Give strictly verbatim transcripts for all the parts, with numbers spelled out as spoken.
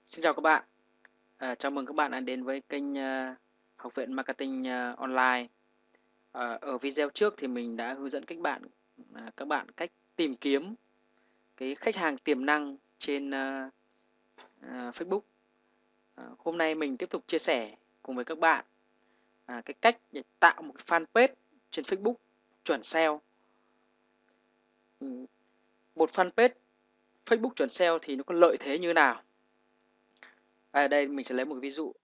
Xin chào các bạn. À, chào mừng các bạn đã đến với kênh à, Học viện Marketing à, Online. À, ở video trước thì mình đã hướng dẫn các bạn à, các bạn cách tìm kiếm cái khách hàng tiềm năng trên à, à, Facebook. À, hôm nay mình tiếp tục chia sẻ cùng với các bạn à, cái cách để tạo một cái fanpage trên Facebook chuẩn ét e o. Ừ, Một fanpage Facebook chuẩn ét e o thì nó có lợi thế như nào? À, ở đây mình sẽ lấy một ví dụ.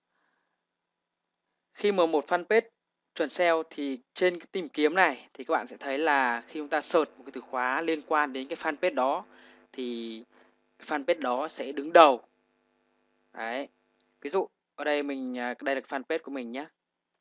Khi mà một fanpage chuẩn ét e o thì trên cái tìm kiếm này thì các bạn sẽ thấy là khi chúng ta search một cái từ khóa liên quan đến cái fanpage đó thì cái fanpage đó sẽ đứng đầu. Đấy. Ví dụ ở đây mình à, đây là cái fanpage của mình nhé.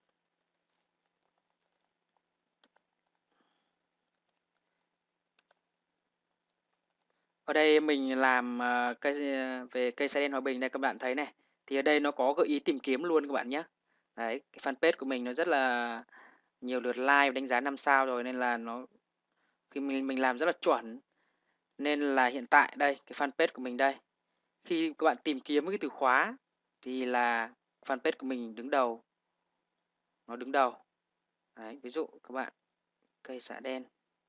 Ở đây mình làm à, cây về cây xe đen Hòa Bình đây các bạn thấy này. Thì ở đây nó có gợi ý tìm kiếm luôn các bạn nhé. Đấy, cái fanpage của mình nó rất là nhiều lượt like và đánh giá năm sao rồi nên là nó khi mình mình làm rất là chuẩn. Nên là hiện tại đây, cái fanpage của mình đây, khi các bạn tìm kiếm cái từ khóa thì là fanpage của mình đứng đầu, nó đứng đầu. Đấy, ví dụ các bạn cây xạ đen.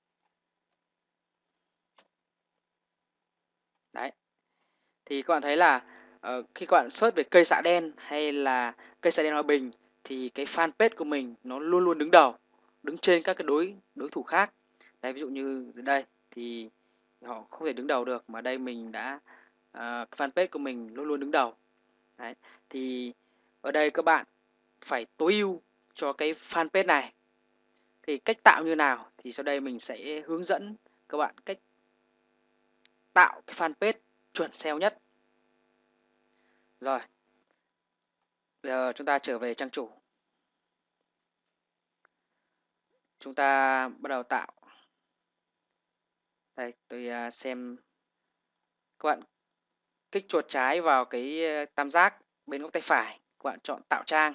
Đấy. Thì các bạn thấy là uh, khi các bạn search về cây xạ đen hay là cây xạ đen Hòa Bình thì cái fanpage của mình nó luôn luôn đứng đầu, đứng trên các cái đối đối thủ khác. Đấy, ví dụ như đây thì họ không thể đứng đầu được, mà đây mình đã uh, fanpage của mình luôn luôn đứng đầu. Đấy. Thì ở đây các bạn phải tối ưu cho cái fanpage này. Thì cách tạo như nào thì sau đây mình sẽ hướng dẫn các bạn cách tạo cái fanpage chuẩn ét e o nhất. Rồi, giờ chúng ta trở về trang chủ. Chúng ta bắt đầu tạo. Đây, tôi à, xem. Các bạn kích chuột trái vào cái à, tam giác bên góc tay phải. Các bạn chọn tạo trang.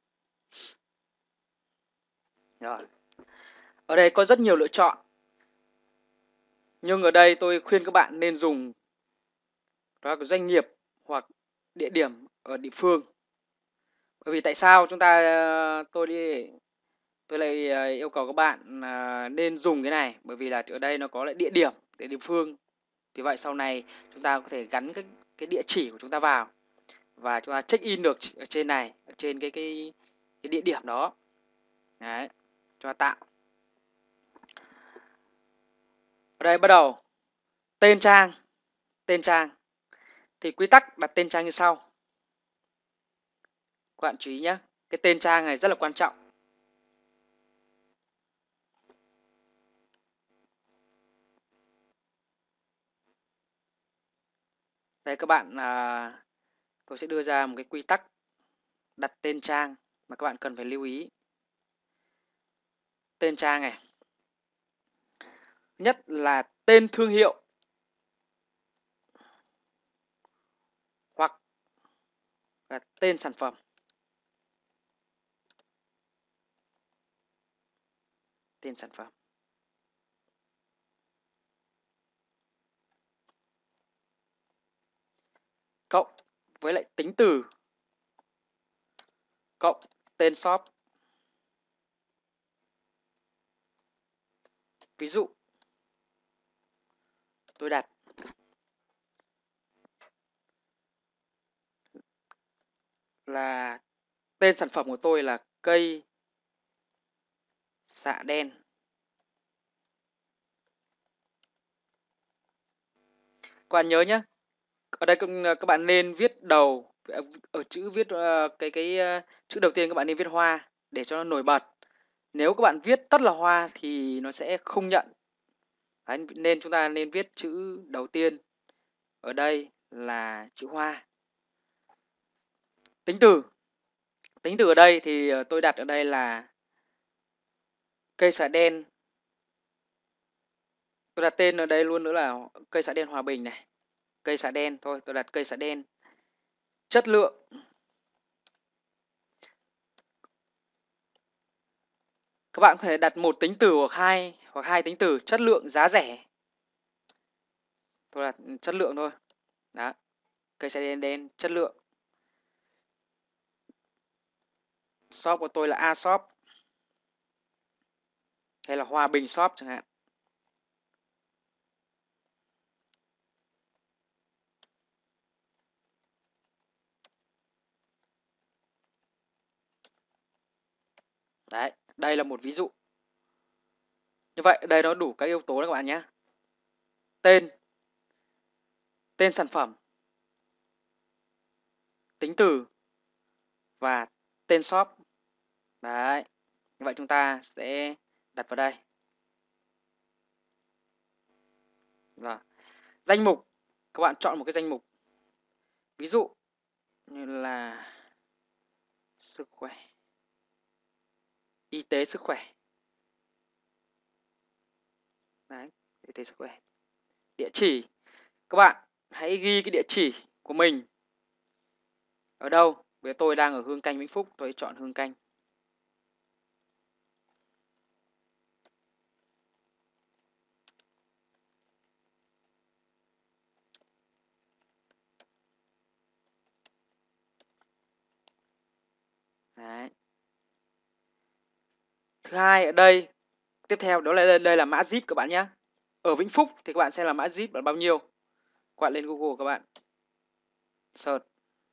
Rồi. Ở đây có rất nhiều lựa chọn. Nhưng ở đây tôi khuyên các bạn nên dùng đó là doanh nghiệp hoặc địa điểm ở địa phương. Bởi vì tại sao chúng ta à, tôi đi tôi lại à, yêu cầu các bạn à, nên dùng cái này, bởi vì là ở đây nó có lại địa điểm, địa địa phương. Vì vậy sau này chúng ta có thể gắn cái cái địa chỉ của chúng ta vào và chúng ta check in được ở trên này, ở trên cái cái cái địa điểm đó. Đấy, chúng ta tạo. Ở đây bắt đầu tên trang, tên trang thì quy tắc đặt tên trang như sau. Các bạn chú ý nhé, cái tên trang này rất là quan trọng. Đây các bạn, à, tôi sẽ đưa ra một cái quy tắc đặt tên trang mà các bạn cần phải lưu ý. Tên trang này, nhất là tên thương hiệu hoặc là tên sản phẩm. Tên sản phẩm. Cộng với lại tính từ cộng tên shop. Ví dụ tôi đặt là tên sản phẩm của tôi là cây xạ đen. Các bạn nhớ nhé, ở đây các bạn nên viết đầu ở chữ viết cái cái chữ đầu tiên các bạn nên viết hoa để cho nó nổi bật. Nếu các bạn viết tất là hoa thì nó sẽ không nhận. Đấy, nên chúng ta nên viết chữ đầu tiên ở đây là chữ hoa. Tính từ. Tính từ ở đây thì tôi đặt ở đây là cây xạ đen. Tôi đặt tên ở đây luôn nữa là cây xạ đen Hòa Bình này. Cây xạ đen thôi, tôi đặt cây xạ đen. Chất lượng. Các bạn có thể đặt một tính từ hoặc hai hoặc hai tính từ. Chất lượng, giá rẻ. Tôi đặt chất lượng thôi. Đó. Cây xạ đen đen chất lượng. Shop của tôi là A Shop hay là Hòa Bình Shop chẳng hạn. Đấy, đây là một ví dụ. Như vậy đây nó đủ các yếu tố đấy các bạn nhé. Tên, tên sản phẩm, tính từ và tên shop. Đấy, như vậy chúng ta sẽ đặt vào đây. Rồi. Danh mục, các bạn chọn một cái danh mục. Ví dụ như là sức khỏe, y tế sức khỏe. Đấy, y tế sức khỏe. Địa chỉ, các bạn hãy ghi cái địa chỉ của mình ở đâu. Bây giờ tôi đang ở Hương Canh Vĩnh Phúc, tôi chọn Hương Canh. Đấy. Thứ hai ở đây, tiếp theo đó là đây, đây là mã zip các bạn nhé. Ở Vĩnh Phúc thì các bạn xem là mã zip là bao nhiêu. Các bạn lên Google các bạn search.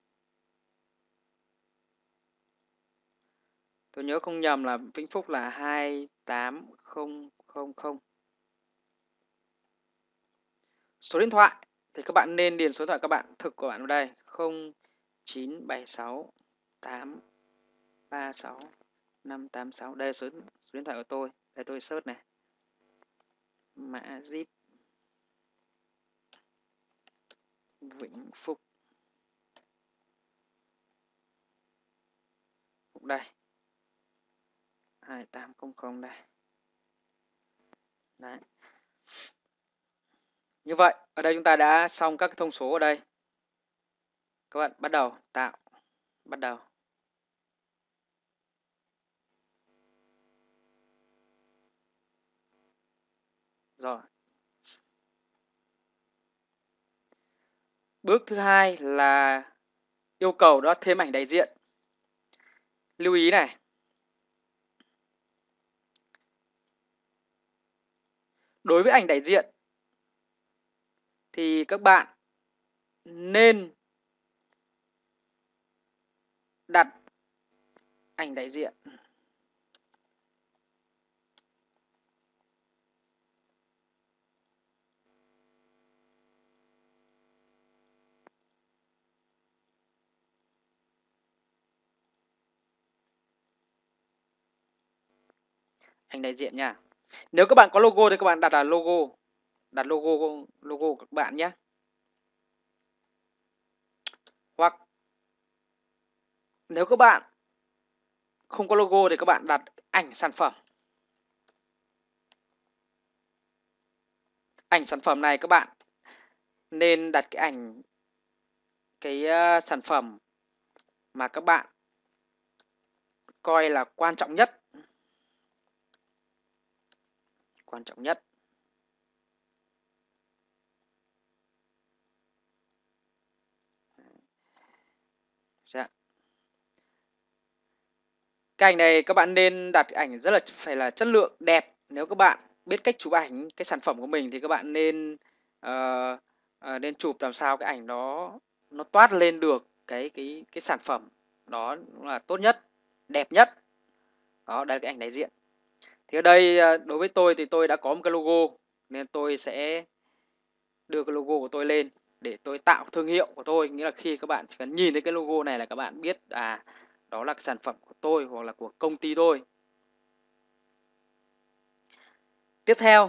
Tôi nhớ không nhầm là Vĩnh Phúc là hai tám không không không. Số điện thoại thì các bạn nên điền số điện thoại các bạn thực của bạn vào đây, không chín bảy sáu tám ba sáu năm tám sáu. Đây là số, số điện thoại của tôi. Đây tôi search này. Mã zip Vĩnh Phúc. Đây. hai tám không không đây. Đấy. Như vậy, ở đây chúng ta đã xong các thông số ở đây. Các bạn bắt đầu tạo. Bắt đầu. Rồi. Bước thứ hai là yêu cầu đó thêm ảnh đại diện. Lưu ý này. Đối với ảnh đại diện thì các bạn nên đặt ảnh đại diện ảnh đại diện nha. Nếu các bạn có logo thì các bạn đặt là logo. Đặt logo logo của các bạn nhé. Hoặc nếu các bạn không có logo thì các bạn đặt ảnh sản phẩm. Ảnh sản phẩm này các bạn nên đặt cái ảnh cái uh, sản phẩm mà các bạn coi là quan trọng nhất. Quan trọng nhất. Dạ. Cái ảnh này các bạn nên đặt ảnh rất là phải là chất lượng đẹp. Nếu các bạn biết cách chụp ảnh cái sản phẩm của mình thì các bạn nên uh, uh, nên chụp làm sao cái ảnh đó nó toát lên được cái cái cái sản phẩm đó là tốt nhất, đẹp nhất. Đó, đây là cái ảnh đại diện. Thì ở đây đối với tôi thì tôi đã có một cái logo nên tôi sẽ đưa cái logo của tôi lên để tôi tạo thương hiệu của tôi. Nghĩa là khi các bạn chỉ cần nhìn thấy cái logo này là các bạn biết à đó là cái sản phẩm của tôi hoặc là của công ty tôi. Tiếp theo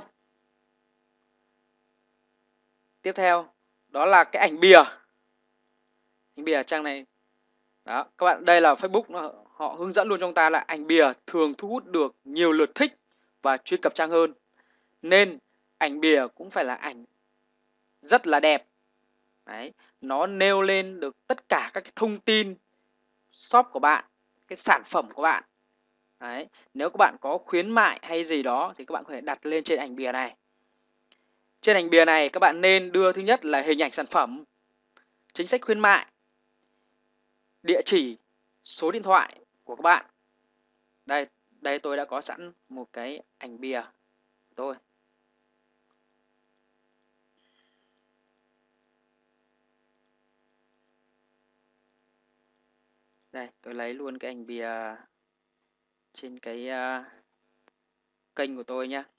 Tiếp theo đó là cái ảnh bìa. Ảnh bìa trang này. Đó, các bạn đây là Facebook họ hướng dẫn luôn cho chúng ta là ảnh bìa thường thu hút được nhiều lượt thích và truy cập trang hơn. Nên ảnh bìa cũng phải là ảnh rất là đẹp. Đấy, nó nêu lên được tất cả các cái thông tin shop của bạn, cái sản phẩm của bạn. Đấy, nếu các bạn có khuyến mại hay gì đó thì các bạn có thể đặt lên trên ảnh bìa này. Trên ảnh bìa này các bạn nên đưa thứ nhất là hình ảnh sản phẩm. chính sách khuyến mại, địa chỉ, số điện thoại của các bạn. Đây, đây tôi đã có sẵn một cái ảnh bìa của tôi. Đây, tôi lấy luôn cái ảnh bìa trên cái uh, kênh của tôi nhé.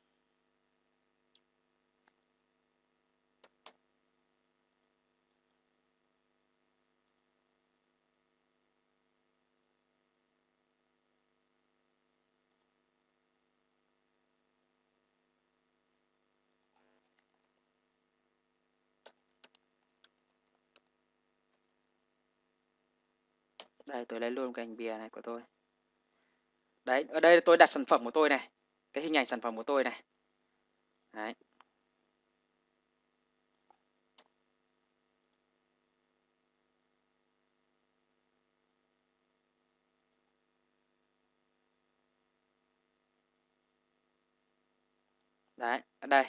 Đây, tôi lấy luôn cái ảnh bìa này của tôi. Đấy, ở đây tôi đặt sản phẩm của tôi này. Cái hình ảnh sản phẩm của tôi này. Đấy. Đấy, ở đây.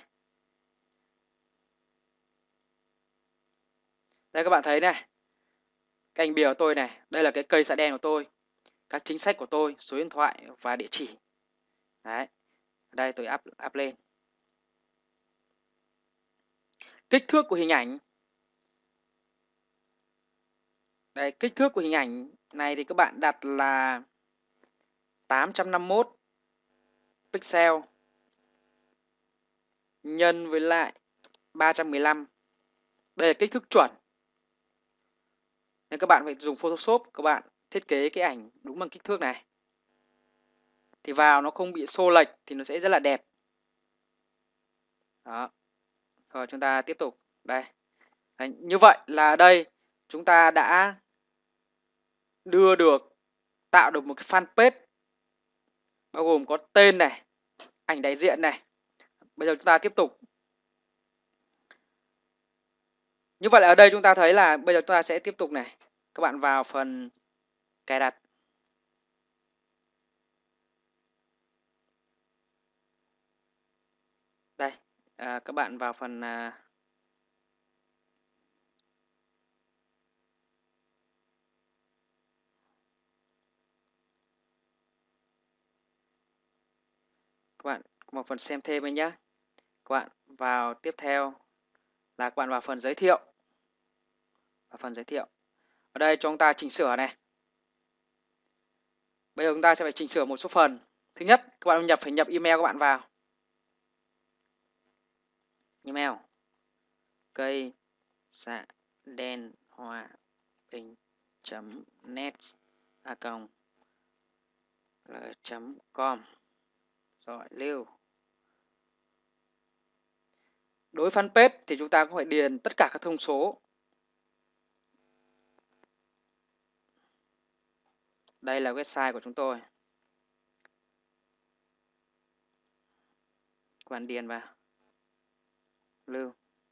Đây các bạn thấy này. Cái ảnh bìa của tôi này. Đây là cái cây xạ đen của tôi. Các chính sách của tôi, số điện thoại và địa chỉ. Đấy. Ở đây tôi up, up lên. Kích thước của hình ảnh. Đây, kích thước của hình ảnh này thì các bạn đặt là tám trăm năm mươi mốt pixel nhân với lại ba trăm mười lăm. Đây là kích thước chuẩn. Nên các bạn phải dùng Photoshop, các bạn thiết kế cái ảnh đúng bằng kích thước này. Thì vào nó không bị xô lệch thì nó sẽ rất là đẹp. Đó. Rồi chúng ta tiếp tục. Đây. Đấy, như vậy là đây chúng ta đã đưa được, tạo được một cái fanpage bao gồm có tên này, ảnh đại diện này. Bây giờ chúng ta tiếp tục. Như vậy là ở đây chúng ta thấy là bây giờ chúng ta sẽ tiếp tục này. Các bạn vào phần cài đặt. Đây, à, các bạn vào phần à, các bạn một phần xem thêm ấy nhé. Các bạn vào tiếp theo là các bạn vào phần giới thiệu. Vào phần giới thiệu. Ở đây cho chúng ta chỉnh sửa này. Bây giờ chúng ta sẽ phải chỉnh sửa một số phần. Thứ nhất, các bạn nhập phải nhập email các bạn vào. Email cây xạ đen hòa bình chấm net a còng chấm com. Rồi lưu. Đối fanpage thì chúng ta cũng phải điền tất cả các thông số. Đây là website của chúng tôi. Các bạn điền vào. Lưu.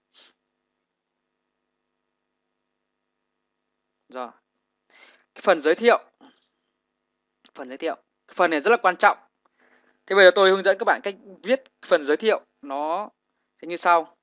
Rồi. Cái phần giới thiệu. Phần giới thiệu. Cái phần này rất là quan trọng. Thế bây giờ tôi hướng dẫn các bạn cách viết phần giới thiệu. Nó sẽ như sau.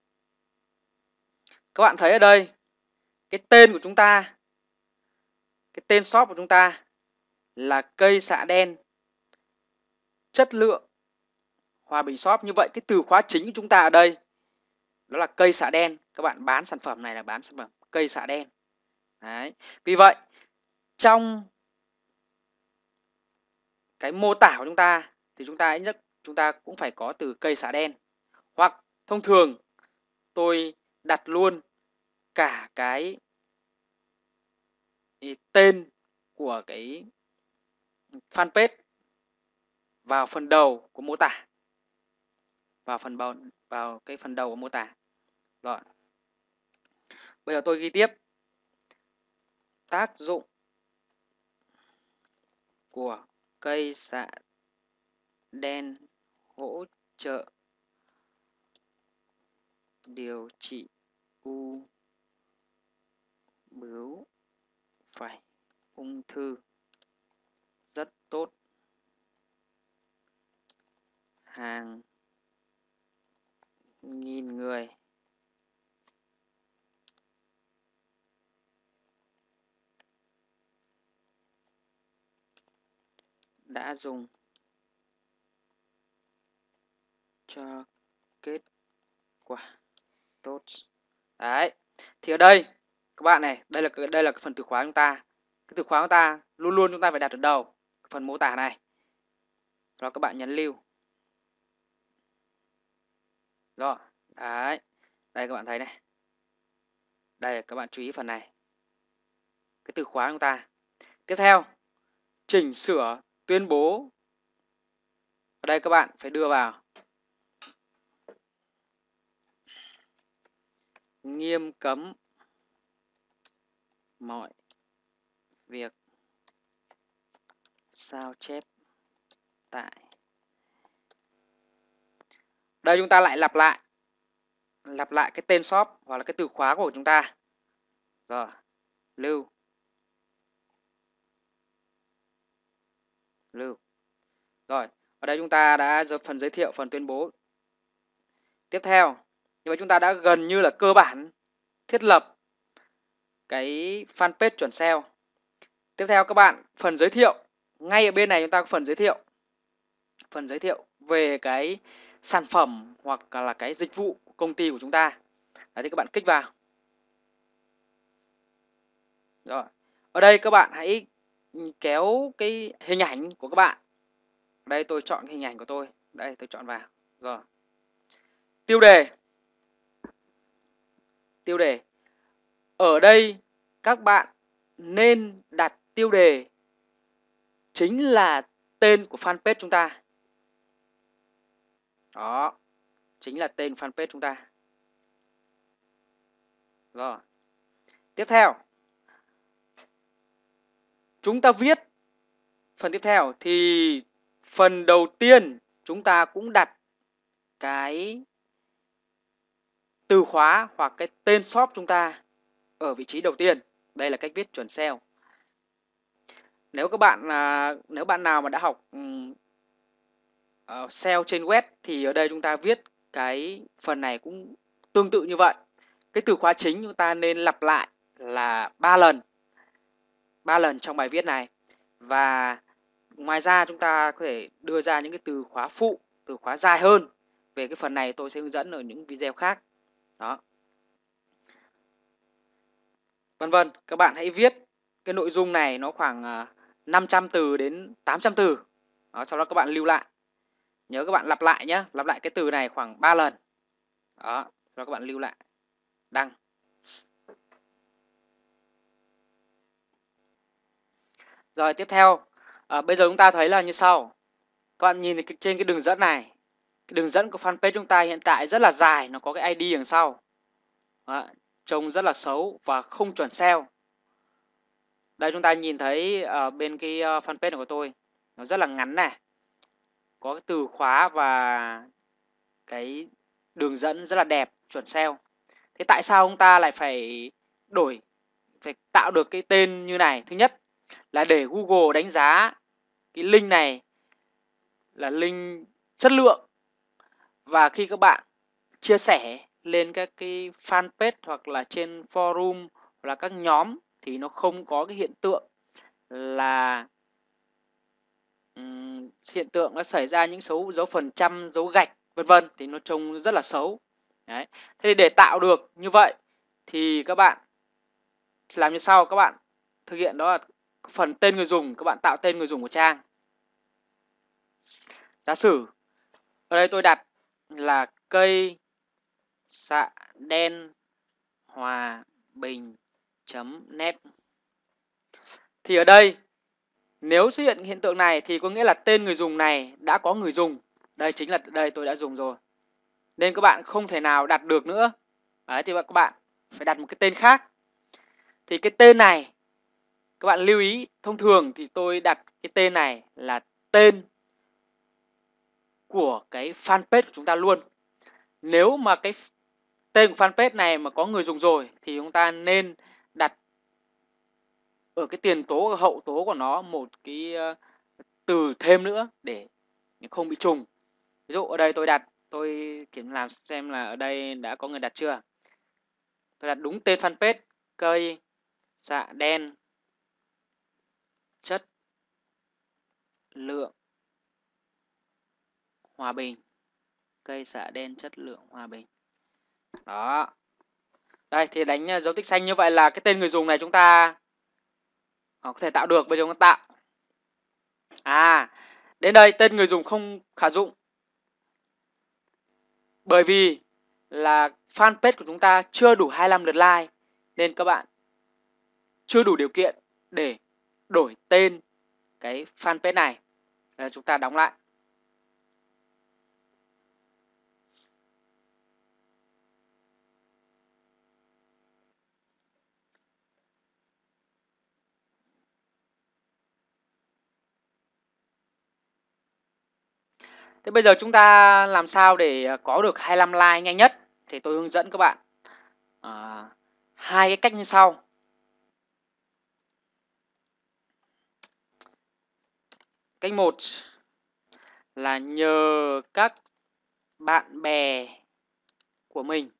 Các bạn thấy ở đây cái tên của chúng ta, cái tên shop của chúng ta là cây xạ đen chất lượng Hòa Bình Shop. Như vậy cái từ khóa chính của chúng ta ở đây đó là cây xạ đen. Các bạn bán sản phẩm này là bán sản phẩm cây xạ đen. Đấy. Vì vậy trong cái mô tả của chúng ta thì chúng ta ít nhất chúng ta cũng phải có từ cây xạ đen. Hoặc thông thường tôi đặt luôn cả cái tên của cái fanpage vào phần đầu của mô tả. Vào phần vào, vào cái phần đầu của mô tả. Rồi. Bây giờ tôi ghi tiếp. Tác dụng của cây xạ đen hỗ trợ điều trị u bướu vảy ung thư rất tốt. Hàng nghìn người đã dùng cho kết quả tốt. Đấy. Thì ở đây các bạn này, đây là đây là cái phần từ khóa chúng ta. Cái từ khóa chúng ta luôn luôn chúng ta phải đặt ở đầu phần mô tả này. Rồi các bạn nhấn lưu. Rồi, đấy. Đây các bạn thấy này. Đây các bạn chú ý phần này. Cái từ khóa chúng ta. Tiếp theo, chỉnh sửa tuyên bố. Ở đây các bạn phải đưa vào nghiêm cấm mọi việc sao chép tại. Đây chúng ta lại lặp lại. Lặp lại cái tên shop hoặc là cái từ khóa của chúng ta. Rồi, lưu. Lưu. Rồi, ở đây chúng ta đã phần giới thiệu, phần tuyên bố. Tiếp theo, như vậy chúng ta đã gần như là cơ bản thiết lập cái fanpage chuẩn ét e o. Tiếp theo các bạn, phần giới thiệu. Ngay ở bên này chúng ta có phần giới thiệu. Phần giới thiệu về cái sản phẩm hoặc là cái dịch vụ của công ty của chúng ta. Đấy, thì các bạn kích vào. Rồi. Ở đây các bạn hãy kéo cái hình ảnh của các bạn. Đây tôi chọn hình ảnh của tôi. Đây tôi chọn vào. Rồi. Tiêu đề. Tiêu đề. Ở đây các bạn nên đặt tiêu đề chính là tên của fanpage chúng ta. Đó. Chính là tên fanpage chúng ta. Rồi. Tiếp theo. Chúng ta viết. Phần tiếp theo thì phần đầu tiên chúng ta cũng đặt cái từ khóa hoặc cái tên shop chúng ta ở vị trí đầu tiên. Đây là cách viết chuẩn ét e o. Nếu các bạn là nếu bạn nào mà đã học um, uh, ét e o trên web thì ở đây chúng ta viết cái phần này cũng tương tự như vậy. Cái từ khóa chính chúng ta nên lặp lại là ba lần. ba lần trong bài viết này. Và ngoài ra chúng ta có thể đưa ra những cái từ khóa phụ, từ khóa dài hơn. Về cái phần này tôi sẽ hướng dẫn ở những video khác. Đó. Vân vân, các bạn hãy viết cái nội dung này nó khoảng năm trăm từ đến tám trăm từ. Đó, sau đó các bạn lưu lại. Nhớ các bạn lặp lại nhé, lặp lại cái từ này khoảng ba lần. Đó, sau đó các bạn lưu lại. Đăng. Rồi tiếp theo, à, bây giờ chúng ta thấy là như sau. Các bạn nhìn trên cái đường dẫn này. Cái đường dẫn của fanpage chúng ta hiện tại rất là dài, nó có cái i đê đằng sau. Đó, trông rất là xấu và không chuẩn ét e o. Đây chúng ta nhìn thấy ở bên cái fanpage này của tôi, nó rất là ngắn này. Có cái từ khóa và cái đường dẫn rất là đẹp, chuẩn ét e o. Thế tại sao chúng ta lại phải đổi, phải tạo được cái tên như này? Thứ nhất là để Google đánh giá cái link này là link chất lượng. Và khi các bạn chia sẻ lên các cái fanpage hoặc là trên forum hoặc là các nhóm thì nó không có cái hiện tượng là um, hiện tượng nó xảy ra những dấu dấu phần trăm, dấu gạch vân vân thì nó trông rất là xấu. Đấy. Thế để tạo được như vậy thì các bạn làm như sau, các bạn thực hiện đó là phần tên người dùng, các bạn tạo tên người dùng của trang. Giả sử ở đây tôi đặt là cây xạ đen hòa bình chấm net. Thì ở đây nếu xuất hiện hiện tượng này thì có nghĩa là tên người dùng này đã có người dùng. Đây chính là đây tôi đã dùng rồi. Nên các bạn không thể nào đặt được nữa. Đấy, thì các bạn phải đặt một cái tên khác. Thì cái tên này các bạn lưu ý, thông thường thì tôi đặt cái tên này là tên của cái fanpage của chúng ta luôn. Nếu mà cái tên của fanpage này mà có người dùng rồi thì chúng ta nên đặt ở cái tiền tố, hậu tố của nó một cái từ thêm nữa để không bị trùng. Ví dụ ở đây tôi đặt, tôi kiểm làm xem là ở đây đã có người đặt chưa. Tôi đặt đúng tên fanpage cây xạ đen chất lượng hòa bình. Cây xạ đen chất lượng hòa bình. Đó. Đây thì đánh dấu tích xanh như vậy là cái tên người dùng này chúng ta có thể tạo được. Bây giờ chúng ta tạo. À, đến đây tên người dùng không khả dụng. Bởi vì là fanpage của chúng ta chưa đủ hai mươi lăm lượt like nên các bạn chưa đủ điều kiện để đổi tên cái fanpage này. Để chúng ta đóng lại. Thế bây giờ chúng ta làm sao để có được hai mươi lăm like nhanh nhất? Thì tôi hướng dẫn các bạn à, hai cái cách như sau. Cách một là nhờ các bạn bè của mình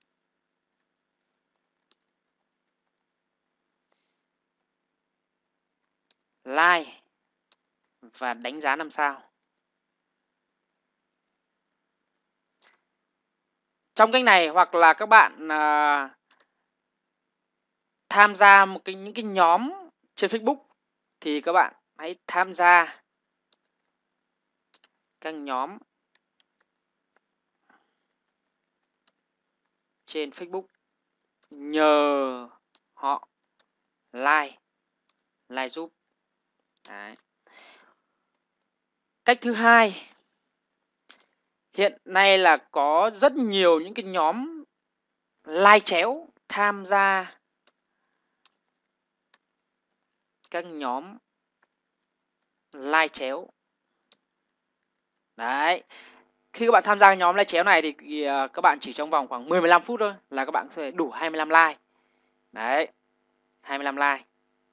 like và đánh giá năm sao. Trong cách này hoặc là các bạn à, tham gia một cái những cái nhóm trên Facebook thì các bạn hãy tham gia các nhóm trên Facebook, nhờ họ like like giúp. Đấy. Cách thứ hai, hiện nay là có rất nhiều những cái nhóm like chéo tham gia các nhóm like chéo. Đấy. Khi các bạn tham gia nhóm like chéo này thì, thì uh, các bạn chỉ trong vòng khoảng mười mười lăm phút thôi là các bạn sẽ đủ hai mươi lăm like. Đấy. hai mươi lăm like.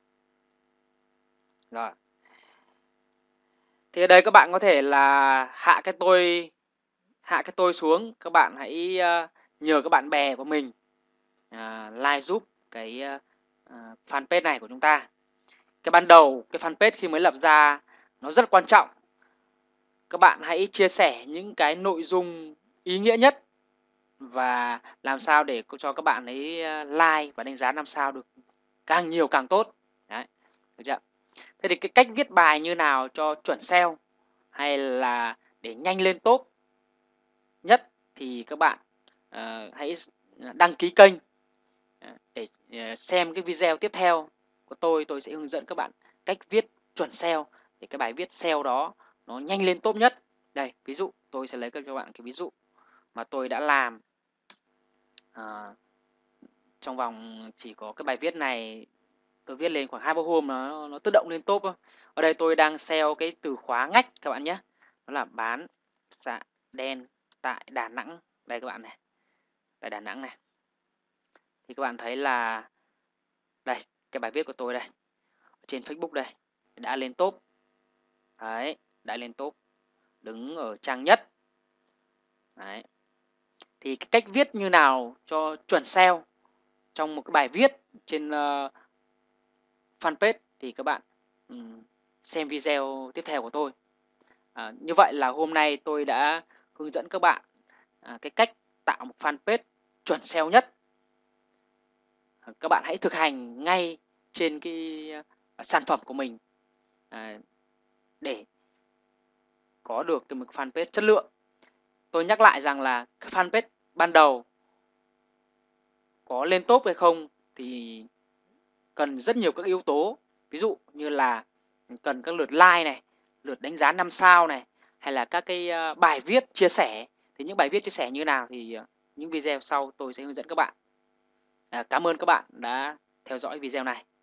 Rồi. Thì ở đây các bạn có thể là hạ cái tôi hạ cái tôi xuống, các bạn hãy uh, nhờ các bạn bè của mình uh, like giúp cái uh, fanpage này của chúng ta. Cái ban đầu cái fanpage khi mới lập ra nó rất quan trọng. Các bạn hãy chia sẻ những cái nội dung ý nghĩa nhất và làm sao để cho các bạn ấy like và đánh giá năm sao được càng nhiều càng tốt. Đấy. Được chưa? Thế thì cái cách viết bài như nào cho chuẩn ét e o hay là để nhanh lên top nhất thì các bạn uh, hãy đăng ký kênh để xem cái video tiếp theo của tôi. Tôi sẽ hướng dẫn các bạn cách viết chuẩn ét e o để cái bài viết ét e o đó nó nhanh lên top nhất. Đây, ví dụ tôi sẽ lấy cho bạn cái ví dụ mà tôi đã làm à, trong vòng chỉ có cái bài viết này tôi viết lên khoảng hai ba hôm nó nó tự động lên top thôi. Ở đây tôi đang ét e o cái từ khóa ngách các bạn nhé. Đó là bán xạ đen tại Đà Nẵng. Đây các bạn này. Tại Đà Nẵng này. Thì các bạn thấy là đây, cái bài viết của tôi đây. Trên Facebook đây, đã lên top. Đấy, đã lên top. Đứng ở trang nhất. Đấy. Thì cái cách viết như nào cho chuẩn ét e o trong một cái bài viết trên uh, fanpage thì các bạn um, xem video tiếp theo của tôi. À, như vậy là hôm nay tôi đã hướng dẫn các bạn à, cái cách tạo một fanpage chuẩn ét e o nhất. À, các bạn hãy thực hành ngay trên cái uh, sản phẩm của mình à, để có được một fanpage chất lượng. Tôi nhắc lại rằng là cái fanpage ban đầu có lên top hay không thì cần rất nhiều các yếu tố. Ví dụ như là cần các lượt like này, lượt đánh giá năm sao này, hay là các cái bài viết chia sẻ. Thì những bài viết chia sẻ như nào thì những video sau tôi sẽ hướng dẫn các bạn. À, cảm ơn các bạn đã theo dõi video này.